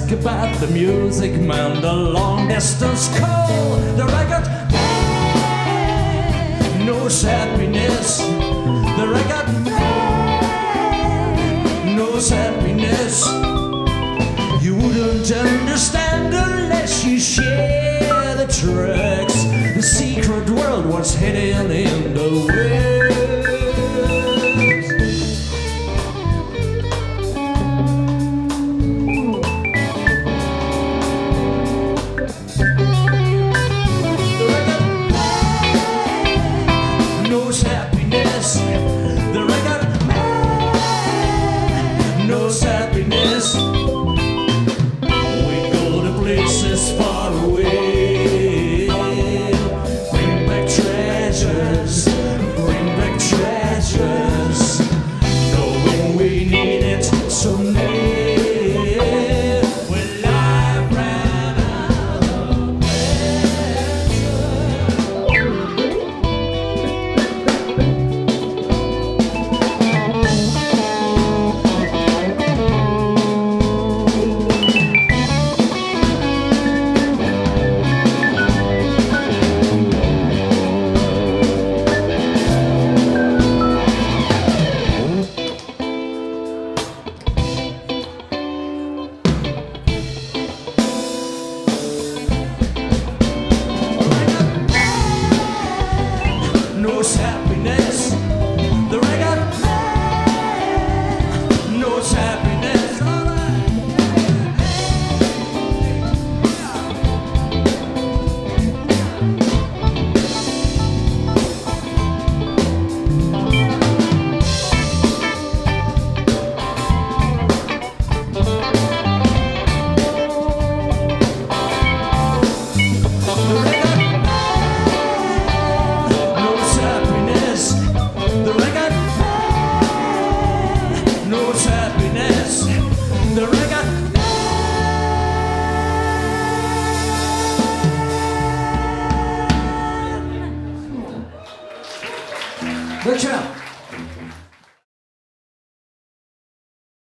ask about the music man, the long distance call, the record, no happiness, the record, no happiness. You wouldn't understand unless you share the tracks. The secret world was hidden in the wind.